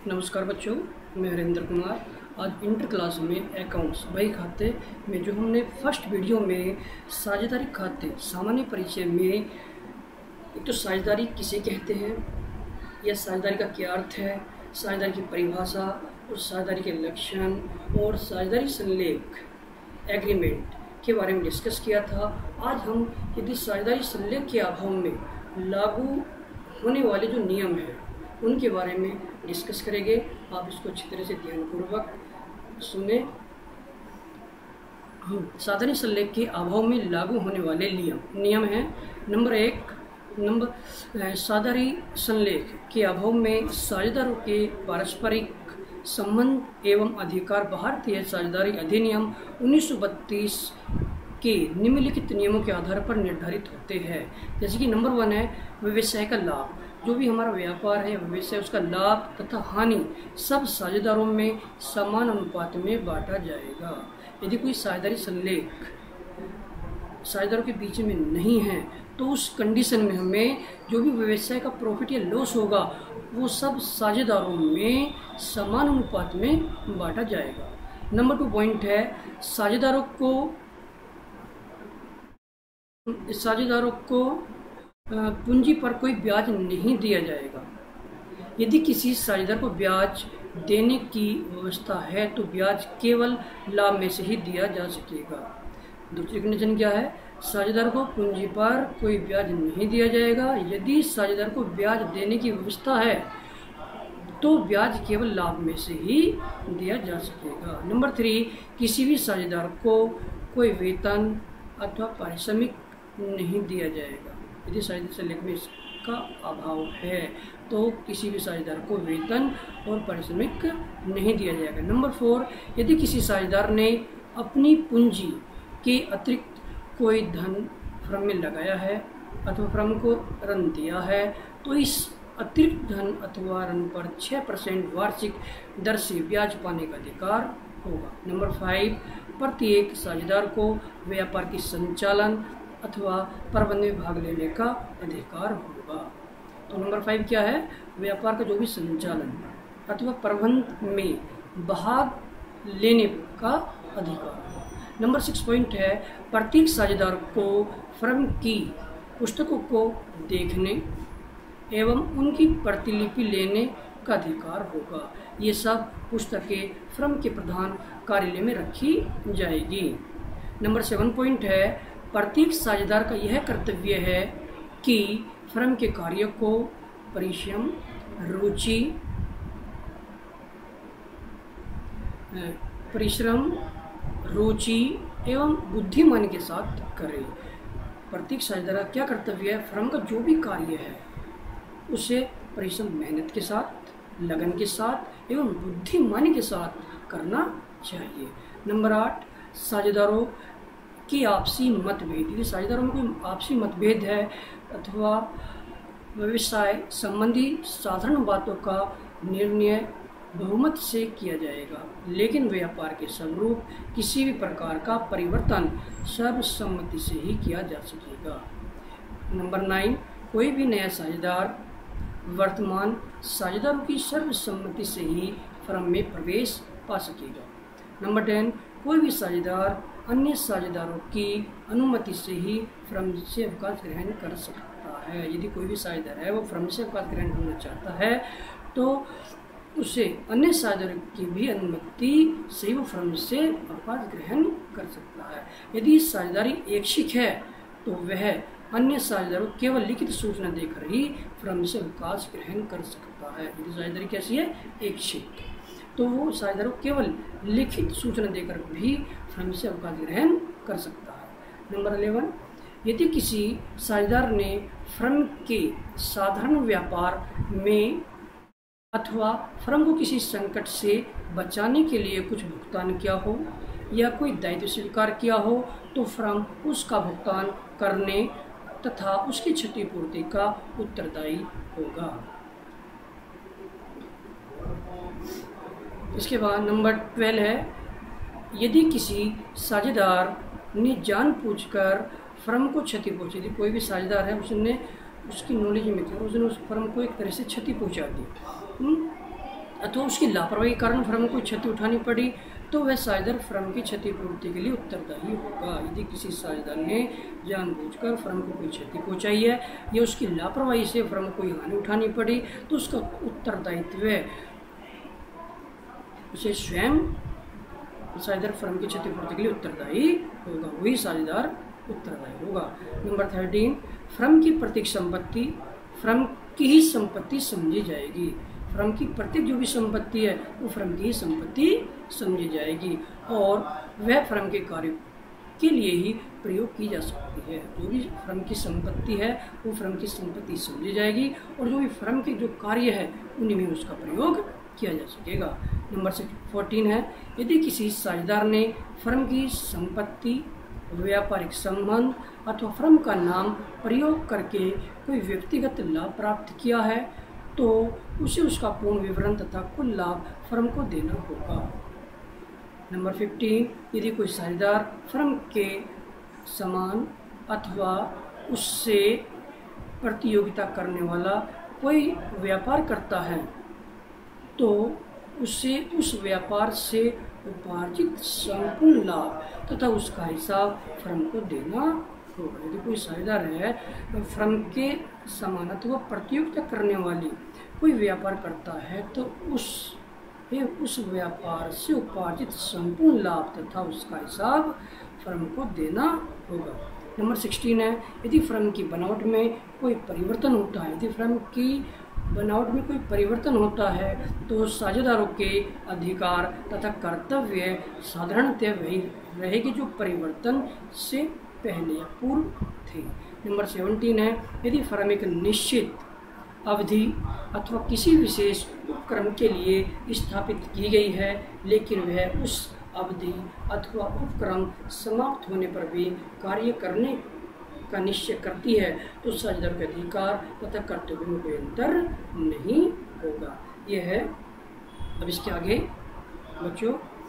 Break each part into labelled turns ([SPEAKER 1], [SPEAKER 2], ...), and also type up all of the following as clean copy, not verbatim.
[SPEAKER 1] नमस्कार बच्चों, मैं हरेंद्र कुमार। आज इंटर क्लास में अकाउंट्स बही खाते में जो हमने फर्स्ट वीडियो में साझेदारी खाते सामान्य परिचय में एक तो साझेदारी किसे कहते हैं या साझेदारी का क्या अर्थ है, साझेदारी की परिभाषा और साझेदारी के लक्षण और साझेदारी संलेख एग्रीमेंट के बारे में डिस्कस किया था। आज हम यदि साझेदारी संलेख के अभाव में लागू होने वाले जो नियम हैं उनके बारे में डिस्कस करेंगे। आप इसको अच्छी तरह से ध्यानपूर्वक सुने। साझेदारी संलेख के अभाव में लागू होने वाले नियम हैं। नंबर साझेदारी संलेख के अभाव में साझेदारों के पारस्परिक संबंध एवं अधिकार भारतीय साझेदारी अधिनियम 1932 के निम्नलिखित नियमों के आधार पर निर्धारित होते हैं। जैसे कि नंबर 1 है व्यवसाय का लाभ। जो भी हमारा व्यापार है व्यवसाय, उसका लाभ तथा हानि सब साझेदारों में समान अनुपात में बांटा जाएगा। यदि कोई साझेदारी संलेख साझेदारों के बीच में नहीं है तो उस कंडीशन में हमें जो भी व्यवसाय का प्रॉफिट या लॉस होगा वो सब साझेदारों में समान अनुपात में बांटा जाएगा। नंबर 2 पॉइंट है साझेदारों को पूंजी पर कोई ब्याज नहीं दिया जाएगा। यदि किसी साझेदार को ब्याज देने की व्यवस्था है तो ब्याज केवल लाभ में से ही दिया जा सकेगा। दूसरी कंडीशन क्या है? साझेदार को पूंजी पर कोई ब्याज नहीं दिया जाएगा। यदि साझेदार को ब्याज देने की व्यवस्था है तो ब्याज केवल लाभ में से ही दिया जा सकेगा। नंबर 3, किसी भी साझेदार को कोई वेतन अथवा पारिश्रमिक नहीं दिया जाएगा। यदि साझेदारी संलेख में इसका अभाव है तो किसी भी साझेदार को वेतन और पारिश्रमिक नहीं दिया जाएगा। नंबर 4, यदि किसी साझेदार ने अपनी पूंजी के अतिरिक्त कोई धन फर्म में लगाया है अथवा फर्म को ऋण दिया है तो इस अतिरिक्त धन अथवा ऋण पर 6% वार्षिक दर से ब्याज पाने का अधिकार होगा। नंबर 5, प्रत्येक साझेदार को व्यापार की संचालन अथवा प्रबंध में भाग लेने का अधिकार होगा। तो नंबर 5 क्या है? व्यापार का जो भी संचालन अथवा प्रबंध में भाग लेने का अधिकार। नंबर 6 पॉइंट है प्रत्येक साझेदार को फर्म की पुस्तकों को देखने एवं उनकी प्रतिलिपि लेने का अधिकार होगा। ये सब पुस्तकें फर्म के प्रधान कार्यालय में रखी जाएगी। नंबर 7 पॉइंट है प्रत्येक साझेदार का यह कर्तव्य है कि फर्म के कार्य को परिश्रम, रुचि एवं बुद्धिमानी के साथ करे। प्रत्येक साझेदार का क्या कर्तव्य है? फर्म का जो भी कार्य है उसे परिश्रम, मेहनत के साथ, लगन के साथ एवं बुद्धिमानी के साथ करना चाहिए। नंबर 8, साझेदारों की आपसी मतभेद। यदि साझेदारों में कोई आपसी मतभेद है अथवा व्यवसाय संबंधी साधारण बातों का निर्णय बहुमत से किया जाएगा, लेकिन व्यापार के स्वरूप किसी भी प्रकार का परिवर्तन सर्वसम्मति से ही किया जा सकेगा। नंबर 9, कोई भी नया साझेदार वर्तमान साझेदारों की सर्वसम्मति से ही फर्म में प्रवेश पा सकेगा। नंबर 10, कोई भी साझेदार अन्य साझेदारों की अनुमति से ही फर्म से अवकाश ग्रहण कर सकता है। यदि कोई भी साझेदार है वो फर्म से अवकाश ग्रहण करना चाहता है तो उसे अन्य साझेदारों की भी अनुमति से वो फर्म से अवकाश ग्रहण कर सकता है। यदि साझेदारी ऐच्छिक है तो वह अन्य साझेदारों केवल लिखित सूचना देकर ही फर्म से अवकाश ग्रहण कर सकता है। यदि साझेदारी कैसी है? ऐच्छिक, तो वो साझेदारों केवल लिखित सूचना देकर भी फर्म से अवकाश ग्रहण कर सकता है। नंबर 11, यदि किसी साझेदार ने फर्म के साधारण व्यापार में अथवा फर्म को किसी संकट से बचाने के लिए कुछ भुगतान किया हो या कोई दायित्व स्वीकार किया हो तो फर्म उसका भुगतान करने तथा उसकी क्षतिपूर्ति का उत्तरदायी होगा। इसके बाद नंबर 12 है यदि किसी साझेदार ने जानबूझकर फर्म को क्षति पहुंची दी। कोई भी साझेदार है उसने उसकी नॉलेज में था, उसने उस फर्म को एक तरह से क्षति पहुंचा दी अथवा उसकी लापरवाही के कारण फर्म को क्षति उठानी पड़ी तो वह साझेदार फर्म की क्षतिपूर्ति के लिए उत्तरदायी होगा। यदि किसी साझेदार ने जानबूझकर फर्म को कोई क्षति पहुंचाई है या उसकी लापरवाही से फर्म को कोई हानि उठानी पड़ी तो उसका उत्तरदायित्व उसे स्वयं साझेदार फर्म की क्षतिपूर्ति के लिए उत्तरदायी होगा, वही साझेदार उत्तरदायी होगा। नंबर 13, फर्म की प्रत्येक संपत्ति फर्म की ही संपत्ति समझी जाएगी। फर्म की प्रत्येक जो भी संपत्ति है वो फर्म की ही संपत्ति समझी जाएगी और वह फर्म के कार्य के लिए ही प्रयोग की जा सकती है। जो भी फर्म की संपत्ति है वो फर्म की संपत्ति समझी जाएगी और जो भी फर्म के जो कार्य है उन्हीं में उसका प्रयोग किया जा सकेगा। नंबर 14 है, यदि किसी साझेदार ने फर्म की संपत्ति, व्यापारिक संबंध अथवा फर्म का नाम प्रयोग करके कोई व्यक्तिगत लाभ प्राप्त किया है तो उसे उसका पूर्ण विवरण तथा कुल लाभ फर्म को देना होगा। नंबर 15, यदि कोई साझेदार फर्म के समान अथवा उससे प्रतियोगिता करने वाला कोई व्यापार करता है तो उसे उस व्यापार से उपार्जित संपूर्ण लाभ तथा उसका हिसाब फर्म को देना होगा। यदि कोई साझेदार है तो फर्म के समान अथवा प्रतियोगिता करने वाली कोई व्यापार करता है तो उस व्यापार से उपार्जित संपूर्ण लाभ तथा उसका हिसाब फर्म को देना होगा। नंबर 16 है, यदि फर्म की बनावट में कोई परिवर्तन होता है, यदि फर्म की बनावट में कोई परिवर्तन होता है तो साझेदारों के अधिकार तथा कर्तव्य साधारणतः वही रहेगी जो परिवर्तन से पहले या पूर्व थे। नंबर 17 है, यदि फर्म एक निश्चित अवधि अथवा किसी विशेष उपक्रम के लिए स्थापित की गई है लेकिन वह उस अवधि अथवा उपक्रम समाप्त होने पर भी कार्य करने का निश्चय करती है तो साझेदार के अधिकार तथा कर्तव्य में कोई अंतर नहीं होगा। यह है। अब इसके आगे बच्चों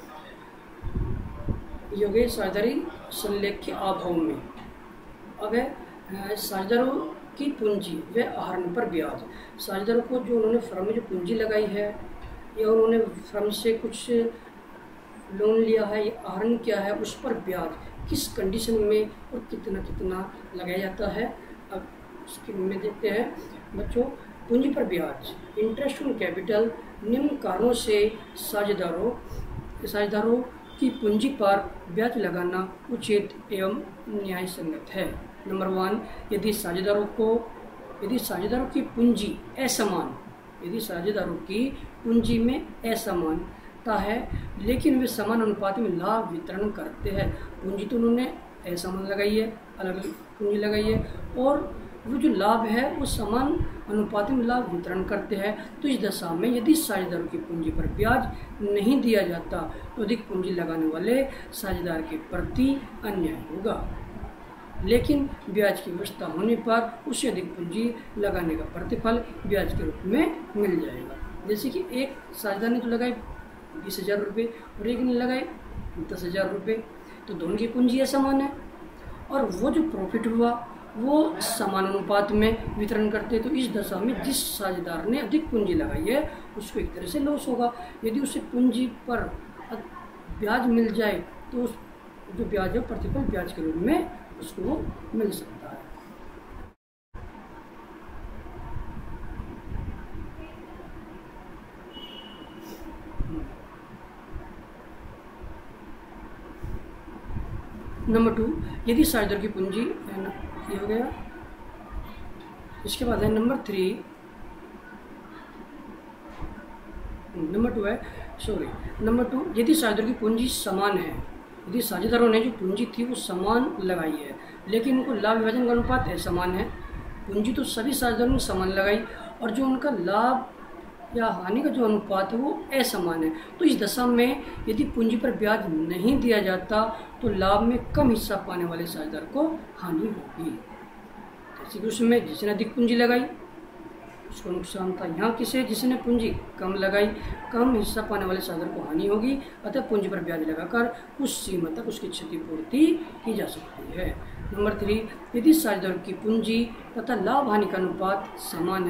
[SPEAKER 1] योग्य साझेदारी संलेख्य अभाव में अगर साझेदारों की पूंजी व आहरण पर ब्याज, साझेदारों को जो उन्होंने फर्म में जो पूंजी लगाई है या उन्होंने फर्म से कुछ लोन लिया है या आहरण किया है उस पर ब्याज किस कंडीशन में और कितना कितना लगाया जाता है। अब उसके में देखते हैं बच्चों, पूंजी पर ब्याज, इंटरेस्ट ऑन कैपिटल निम्न कारणों से साझेदारों की पूंजी पर ब्याज लगाना उचित एवं न्याय संगत है। नंबर 1, यदि साझेदारों की पूंजी असमान, यदि साझेदारों की पूंजी में असमानता है लेकिन वे समान अनुपात में लाभ वितरण करते हैं। पूंजी तो उन्होंने असमान लगाई है, अलग अलग पूंजी लगाई है और वो जो लाभ है वो समान अनुपात में लाभ वितरण करते हैं। तो इस दशा में यदि साझेदारों की पूंजी पर ब्याज नहीं दिया जाता तो अधिक पूंजी लगाने वाले साझेदार के प्रति अन्याय होगा, लेकिन ब्याज की व्यवस्था होने पर उससे अधिक पूंजी लगाने का प्रतिफल ब्याज के रूप में मिल जाएगा। जैसे कि एक साझेदार ने तो लगाए 20,000 रुपये और एक ने लगाए 10,000 रुपये, तो दोनों की पूंजी समान है और वो जो प्रॉफिट हुआ वो समान अनुपात में वितरण करते। तो इस दशा में जिस साझेदार ने अधिक पूंजी लगाई है उसको एक तरह से लॉस होगा। यदि उसे पूंजी पर ब्याज मिल जाए तो उस जो ब्याज है प्रतिफल ब्याज के रूप में उसको मिल सकता है। नंबर 2, यदि साझेदार की पूंजी, ये हो गया। इसके बाद है नंबर 3, नंबर 2 है, नंबर 2, यदि साझेदार की पूंजी समान है, यदि साझेदारों ने जो पूंजी थी वो समान लगाई है लेकिन उनको लाभ विभाजन का अनुपात असमान है। पूंजी तो सभी साझेदारों ने समान लगाई और जो उनका लाभ या हानि का जो अनुपात है वो असमान है। तो इस दशा में यदि पूंजी पर ब्याज नहीं दिया जाता तो लाभ में कम हिस्सा पाने वाले साझेदार को हानि होगी। जैसे कि उसमें जिसने अधिक पूंजी लगाई उसको नुकसान था, यहाँ किसे जिसने पूंजी कम लगाई कम हिस्सा पाने वाले साझेदार को हानि होगी। अतः पूंजी पर ब्याज लगाकर उस सीमा तक उसकी क्षतिपूर्ति की जा सकती है। नंबर 3, यदि साझेदार की पूंजी तथा लाभ हानि का अनुपात समान है, यदि साझेदारों की पूंजी पर ब्याज नहीं दिया जाता तो लाभ में कम हिस्सा पाने वाले साझेदार को हानि होगी। अतः पूंजी पर ब्याज लगाकर उस सीमा तक उसकी क्षतिपूर्ति की जा सकती है। नंबर 4, यदि साझेदार की पूंजी तथा लाभ हानि का अनुपात समान है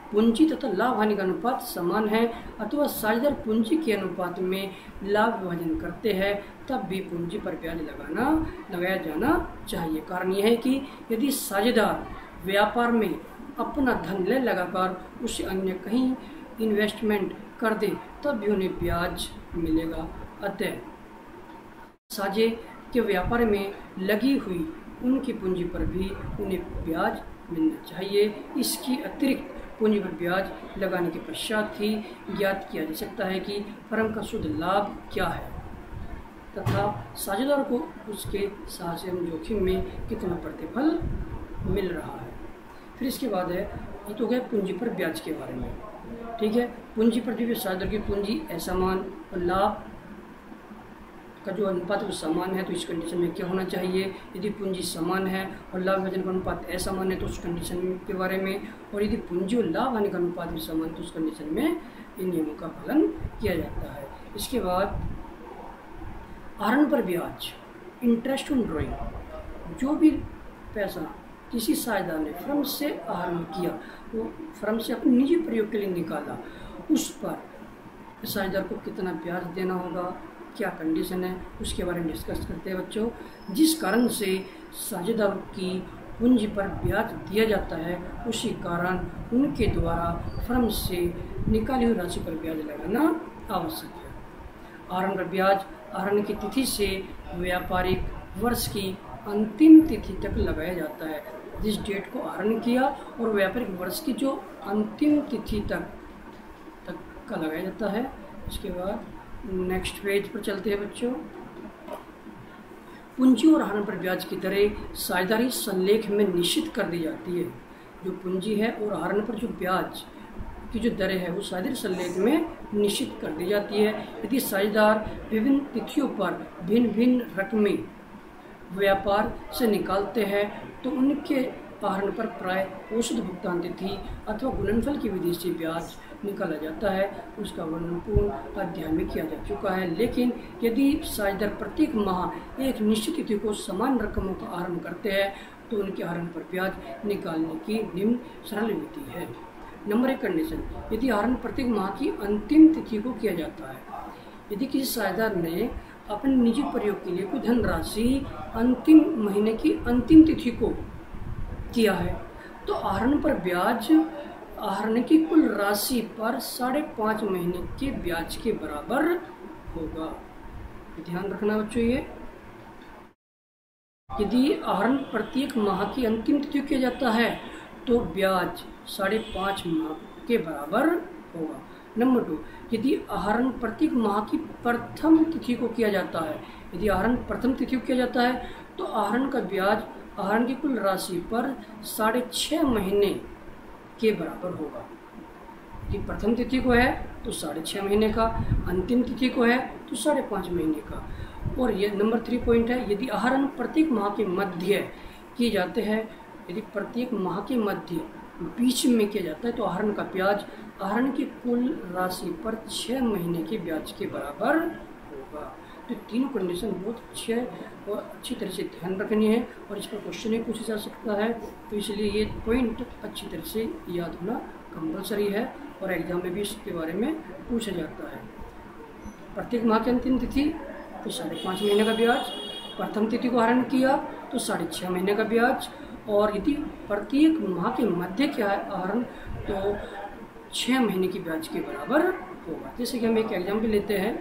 [SPEAKER 1] पूंजी तथा लाभ हानि का अनुपात समान है अथवा साझेदार पूंजी के अनुपात में लाभ विभाजन करते हैं, तब भी पूंजी पर ब्याज लगाया जाना चाहिए। कारण यह है कि यदि साझेदार व्यापार में अपना धन ले लगाकर उसे अन्य कहीं इन्वेस्टमेंट कर दे तब भी उन्हें ब्याज मिलेगा। अतः साझे के व्यापार में लगी हुई उनकी पूंजी पर भी उन्हें ब्याज मिलना चाहिए। इसकी अतिरिक्त पूंजी पर ब्याज लगाने के पश्चात ही ज्ञात किया जा सकता है कि फर्म का शुद्ध लाभ क्या है तथा साझेदार को उसके साहस एवं जोखिम में कितना प्रतिफल मिल रहा है। फिर इसके बाद है, ये तो गया पूंजी पर ब्याज के बारे में, ठीक है। पूंजी पर जो साझेदार की पूंजी असमान और लाभ का जो अनुपात वो समान है, तो इस कंडीशन में क्या होना चाहिए? यदि पूंजी समान है और लाभ विभाजन का अनुपात असमान है तो उस कंडीशन के बारे में, और यदि पूंजी और लाभ हानि का अनुपात भी समान तो उस कंडीशन में इन नियमों का पालन किया जाता है। इसके बाद आहरण पर ब्याज, इंटरेस्ट ऑन ड्रॉइंग। जो भी पैसा किसी साझेदार ने फर्म से आहरण किया, वो फर्म से अपने निजी प्रयोग के लिए निकाला, उस पर साझेदार को कितना ब्याज देना होगा, क्या कंडीशन है, उसके बारे में डिस्कस करते हैं बच्चों। जिस कारण से साझेदार की पूंजी पर ब्याज दिया जाता है, उसी कारण उनके द्वारा फर्म से निकाली हुई राशि पर ब्याज लगाना आवश्यक है। आहरण पर ब्याज आहरण की तिथि से व्यापारिक वर्ष की अंतिम तिथि तक लगाया जाता है। जिस डेट को आहरण किया और व्यापारिक वर्ष की जो अंतिम तिथि तक का लगाया जाता है। इसके बाद नेक्स्ट पेज पर चलते हैं बच्चों। पूंजी और आहरण पर ब्याज की दरें साझेदारी संलेख में निश्चित कर दी जाती है। जो पूंजी है और आहरण पर जो ब्याज की जो दरें है वो साझेदारी संलेख में निश्चित कर दी जाती है। यदि साझेदार विभिन्न तिथियों पर भिन्न भिन्न रकमें व्यापार से निकालते हैं तो उनके आहरण पर प्राय औसत भुगतान तिथि अथवा गुणनफल की विधि से ब्याज निकाला जाता है। उसका वर्णन पूर्ण अध्याय में किया जा चुका है। लेकिन यदि साझेदार प्रत्येक माह एक निश्चित तिथि को समान रकमों का आहरण करते हैं तो उनके आहरण पर ब्याज निकालने की निम्न सरल विधि है। नंबर 1 कंडीशन, यदि आहरण प्रत्येक माह की अंतिम तिथि को किया जाता है। यदि किसी साझेदार ने अपने निजी प्रयोग के लिए कोई धनराशि अंतिम महीने की अंतिम तिथि को किया है तो आहरण पर ब्याज आहरण की कुल राशि पर 5.5 महीने के ब्याज के बराबर होगा। ध्यान रखना बच्चों ये। यदि आहरण प्रत्येक माह की अंतिम तिथि किया जाता है तो ब्याज 5.5 माह के बराबर होगा। नंबर 2, यदि आहरण प्रत्येक माह की प्रथम तिथि को किया जाता है, यदि आहरण प्रथम तिथि को किया जाता है तो आहरण का ब्याज आहरण की कुल राशि पर 6.5 महीने के बराबर होगा। यदि प्रथम तिथि को है तो 6.5 महीने का, अंतिम तिथि को है तो 5.5 महीने का। और ये नंबर 3 पॉइंट है, यदि आहरण प्रत्येक माह के मध्य किए जाते हैं, यदि प्रत्येक माह के मध्य बीच में किया जाता है तो आहरण का ब्याज आहरण की कुल राशि पर 6 महीने के ब्याज के बराबर होगा। तो तीनों कंडीशन बहुत अच्छे और अच्छी तरह से ध्यान रखनी है और इस पर क्वेश्चन ही पूछा जा सकता है। तो इसलिए ये पॉइंट अच्छी तरह से याद होना कंपलसरी है और एग्जाम में भी इसके बारे में पूछा जाता है। प्रत्येक माह की अंतिम तिथि तो 5.5 महीने का ब्याज, प्रथम तिथि को आहरण किया तो 6.5 महीने का ब्याज, और यदि प्रत्येक माह के मध्य क्या है आहरण तो 6 महीने की ब्याज के बराबर होगा। जैसे कि हम एक एग्जाम्पल लेते हैं,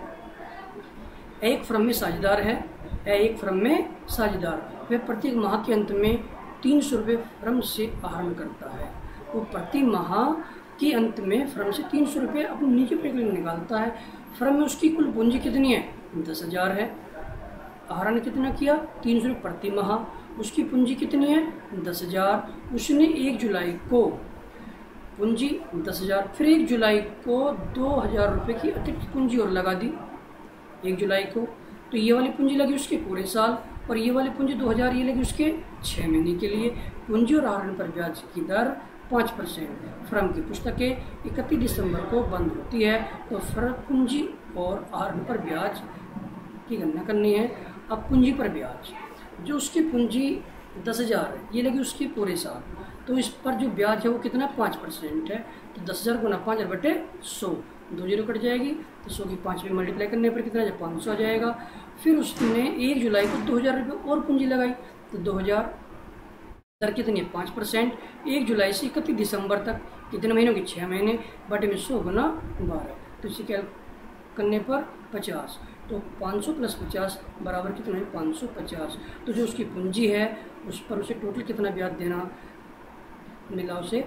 [SPEAKER 1] एक फर्म में साझेदार है, एक फर्म में साझेदार वह प्रत्येक माह के अंत में 300 रुपये फर्म से आहरण करता है। वो प्रति माह के अंत में फर्म से 300 रुपये अपने निजी प्रयोग के लिए निकालता है। फर्म में उसकी कुल पूंजी कितनी है? 10,000 है। आहरण कितना किया? 300 रुपये प्रति माह। उसकी पूंजी कितनी है? 10,000। उसने 1 जुलाई को पूंजी 10,000, फिर 1 जुलाई को 2,000 रुपये की अतिरिक्त पूंजी और लगा दी 1 जुलाई को, तो ये वाली पूंजी लगी उसके पूरे साल और ये वाली पूंजी 2,000 ये लगी उसके 6 महीने के लिए। पूंजी और आहरण पर ब्याज की दर 5%। फर्म की पुस्तकें 31 दिसंबर को बंद होती है तो फर्म पूंजी और आहरण पर ब्याज की गणना करनी है। अब पूंजी पर ब्याज, जो उसकी पूंजी 10,000 है ये लगी उसके पूरे साल, तो इस पर जो ब्याज है वो कितना 5% है। तो 10,000 गुना 5/100, 2 जीरो कट जाएगी, तो 100 की 5 में मल्टीप्लाई करने पर कितना 500 आ जाएगा। फिर उसने 1 जुलाई को 2,000 रुपये और पूंजी लगाई, तो 2,000 दर कितनी है 5%। 1 जुलाई से 31 दिसंबर तक कितने महीनों की 6 महीने, बटे में 100 गुना 12, तो इसे क्या करने पर 50, तो 500 + 50 बराबर कितना है 550। तो जो उसकी पूंजी है उस पर उसे टोटल कितना ब्याज देना मिला, उसे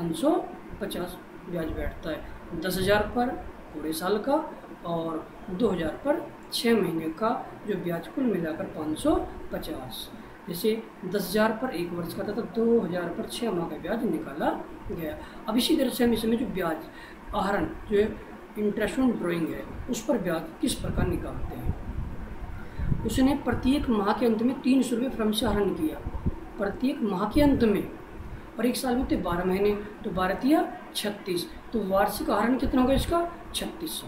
[SPEAKER 1] 550 ब्याज बैठता है। 10,000 पर पूरे साल का और 2,000 पर 6 महीने का जो ब्याज कुल मिलाकर 550। जैसे 10,000 पर 1 वर्ष का था तो 2,000 पर 6 माह का ब्याज निकाला गया। अब इसी तरह से हम इसमें जो ब्याज आहरण जो इंटरेस्ट ऑन ड्रॉइंग है उस पर ब्याज किस प्रकार निकालते हैं। उसने प्रत्येक माह के अंत में 300 रुपये फर्म से आहरण किया, प्रत्येक माह के अंत में, और एक साल में होते 12 महीने, तो 12 तिया 36, तो वार्षिक आहरण कितना होगा इसका 3600।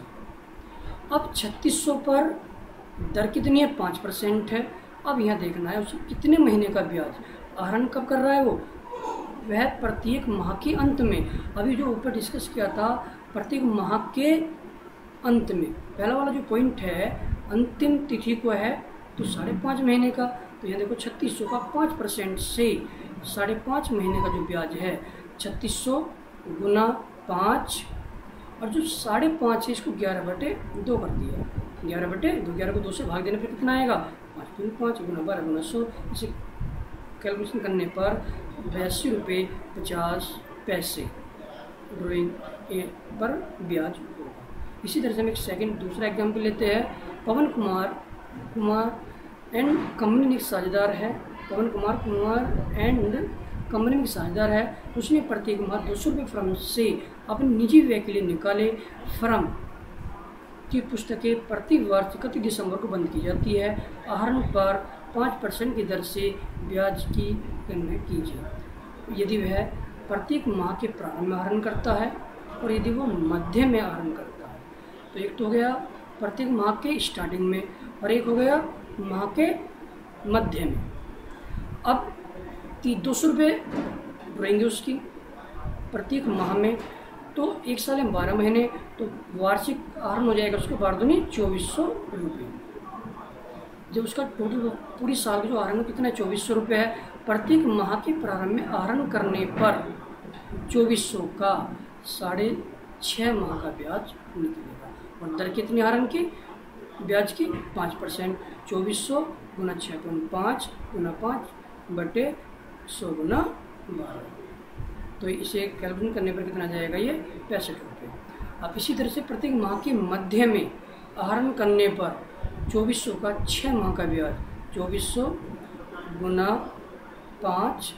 [SPEAKER 1] अब 3600 पर दर कितनी है 5% है। अब यहाँ देखना है उसे कितने महीने का ब्याज आहरण कब कर रहा है वो, वह प्रत्येक माह के अंत में। अभी जो ऊपर डिस्कस किया था प्रत्येक माह के अंत में, पहला वाला जो पॉइंट है अंतिम तिथि को है तो 5.5 महीने का, तो यहाँ देखो 3600 का 5% से 5.5 महीने का जो ब्याज है 3600 गुना 5, और जो 5.5 है इसको 11/2 कर दिया, 11/2, 11 को 2 से भाग देने पर कितना आएगा 5 गुना 12 गुना 100। इसे कैलकुलेशन करने पर 82 रुपये 50 पैसे ड्राइंग पर ब्याज होगा। इसी तरह से हम एक दूसरा एग्जाम्पल लेते हैं। पवन कुमार एंड कंपनी एक साझेदार है, पवन कुमार एंड कंपनी में साझेदार है। उसने प्रत्येक माह 200 रुपये फर्म से अपने निजी व्यय के लिए निकाले। फर्म की पुस्तकें प्रति वर्ष 31 दिसंबर को बंद की जाती है। आहरण पर 5% की दर से ब्याज की गणना कीजिए। यदि वह प्रत्येक माह के प्रारंभ में आहरण करता है और यदि वो मध्य में आहरण करता है, तो एक तो हो गया प्रत्येक माह के स्टार्टिंग में और एक हो गया माह के मध्य में। अब 200 रुपये रहेंगे उसकी प्रत्येक माह में, तो एक साल में 12 महीने, तो वार्षिक आहरण हो जाएगा उसको 12 दूनी 2400 रुपये। जब उसका टोटल पूरी साल का जो आहरण कितना है 2400 रुपये है, प्रत्येक माह के प्रारंभ में आहरण करने पर 2400 का 6.5 माह का ब्याज निकलेगा। और दर कितनी आहरण की ब्याज की 5%, 2400 गुना 6.5 गुना 5/100 गुना 12, तो इसे कैलकुलेट करने पर कितना जाएगा ये 65 रुपये। अब इसी तरह से प्रत्येक माह के मध्य में आहरण करने पर 2400 का 6 माह का ब्याज 2400 गुना 5,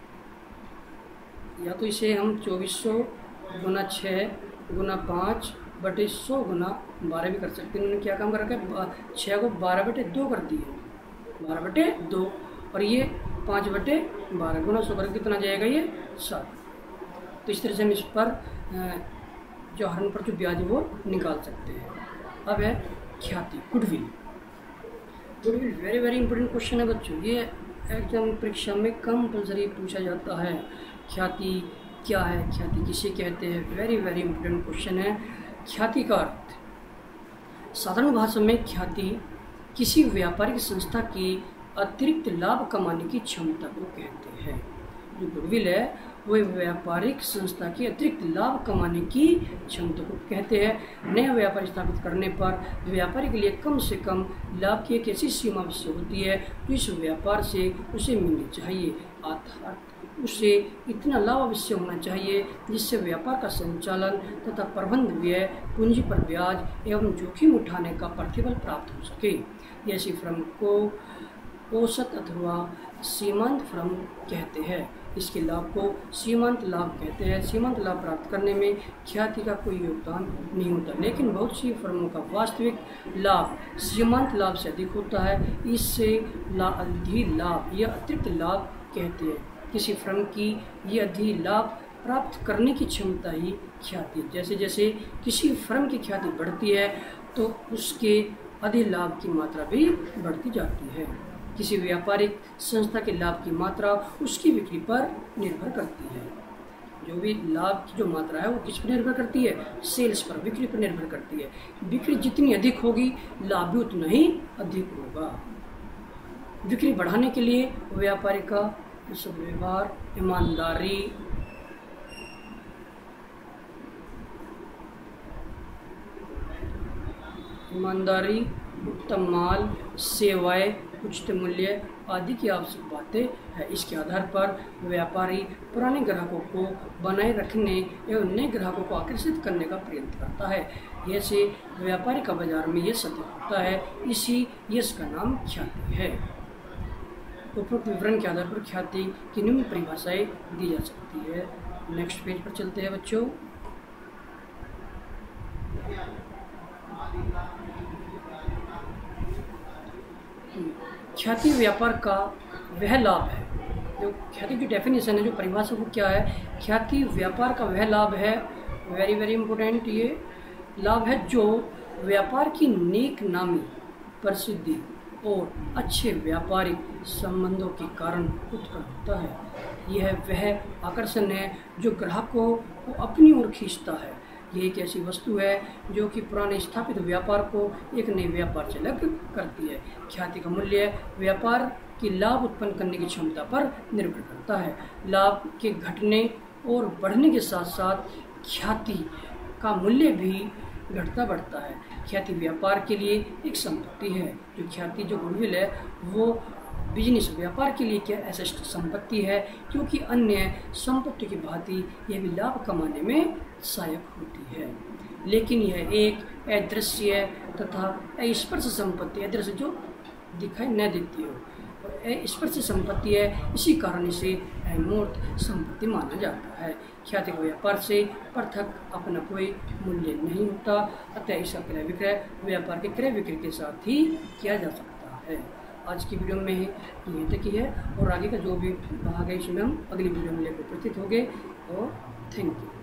[SPEAKER 1] या तो इसे हम 2400 गुना 6 गुना 5/100 गुना 12 भी कर सकते हैं। उन्होंने क्या काम कर रखा है 6 को 12/2 कर दिए, 12/2, और ये 5/12 गुना 100 करके कितना जाएगा ये 7। तो इस तरह से हम इस पर जो आहरण पर जो ब्याज वो निकाल सकते हैं। अब है ख्याति, goodwill. Very very important question है बच्चों, ये एग्जाम परीक्षा में कंपल्सरी पूछा जाता है। ख्याति क्या है, ख्याति किसे कहते हैं, वेरी वेरी इंपॉर्टेंट क्वेश्चन है। ख्याति का अर्थ साधारण भाषा में ख्याति किसी व्यापारिक संस्था की अतिरिक्त लाभ कमाने की क्षमता को कहते हैं। जो गुडविल है वो व्यापारिक संस्था की अतिरिक्त लाभ कमाने की क्षमता को कहते हैं। नया व्यापार स्थापित करने पर व्यापारी के लिए कम से कम लाभ की एक ऐसी सीमा अवश्य होती है जो इस व्यापार से उसे मिलनी चाहिए, अर्थात उसे इतना लाभ अवश्य होना चाहिए जिससे व्यापार का संचालन तथा प्रबंध व्यय, पूंजी पर ब्याज एवं जोखिम उठाने का प्रतिफल प्राप्त हो सके। ऐसी फर्म को औसत अथवा सीमांत फर्म कहते हैं। इसके लाभ को सीमांत लाभ कहते हैं। सीमांत लाभ प्राप्त करने में ख्याति का कोई योगदान नहीं होता, लेकिन बहुत सी फर्मों का वास्तविक लाभ सीमांत लाभ से अधिक होता है। इससे अधिक लाभ या अतिरिक्त लाभ कहते हैं। किसी फर्म की ये अधिक लाभ प्राप्त करने की क्षमता ही ख्याति। जैसे जैसे किसी फर्म की ख्याति बढ़ती है तो उसके अधिक लाभ की मात्रा भी बढ़ती जाती है। किसी व्यापारिक संस्था के लाभ की मात्रा उसकी बिक्री पर निर्भर करती है। जो भी लाभ की जो मात्रा है वो किस पर निर्भर करती है? सेल्स पर, बिक्री पर निर्भर करती है। बिक्री जितनी अधिक होगी लाभ भी उतना ही अधिक होगा। बिक्री बढ़ाने के लिए व्यापारी का व्यवहार, ईमानदारी, उत्तम माल, सेवाएं, उचित मूल्य आदि की आवश्यक बातें हैं। इसके आधार पर व्यापारी पुराने ग्राहकों को बनाए रखने एवं नए ग्राहकों को आकर्षित करने का प्रयत्न करता है। ऐसे व्यापारी का बाजार में यश अधिक होता है, इसी यश का नाम ख्याति है। उपरोक्त विवरण के आधार पर ख्याति की निम्न परिभाषाएं दी जा सकती है। नेक्स्ट पेज पर चलते हैं बच्चों। ख्याति व्यापार का वह लाभ है, जो ख्याति की डेफिनेशन है, जो परिभाषा वो क्या है? ख्याति व्यापार का वह लाभ है, वेरी वेरी इंपॉर्टेंट, ये लाभ है जो व्यापार की नेक नामी, प्रसिद्धि और अच्छे व्यापारिक संबंधों के कारण उत्पन्न होता है। यह वह आकर्षण है जो ग्राहकों को अपनी ओर खींचता है। ये एक ऐसी वस्तु है जो कि पुराने स्थापित व्यापार को एक नए व्यापार से अलग करती है। ख्याति का मूल्य व्यापार की लाभ उत्पन्न करने की क्षमता पर निर्भर करता है। लाभ के घटने और बढ़ने के साथ साथ ख्याति का मूल्य भी घटता बढ़ता है। ख्याति व्यापार के लिए एक संपत्ति है। जो ख्याति, जो गुडविल है, वो बिजनेस व्यापार के लिए क्या एसेट संपत्ति है, क्योंकि अन्य संपत्ति की भांति यह भी लाभ कमाने में सहायक होती है। लेकिन यह एक अदृश्य तथा अस्पर्श संपत्ति, अदृश्य जो दिखाई न देती हो, और स्पर्श संपत्ति है, इसी कारण इसे अमूर्त संपत्ति माना जाता है। ख्याति के व्यापार से पृथक अपना कोई मूल्य नहीं होता, अतः इसका क्रय विक्रय व्यापार के क्रय विक्रय के साथ ही किया जा सकता है। आज की वीडियो में यहीं तक ही है, और आगे का जो भी भाग है इसमें हम अगली वीडियो में लेकर उपस्थित होंगे। और थैंक यू।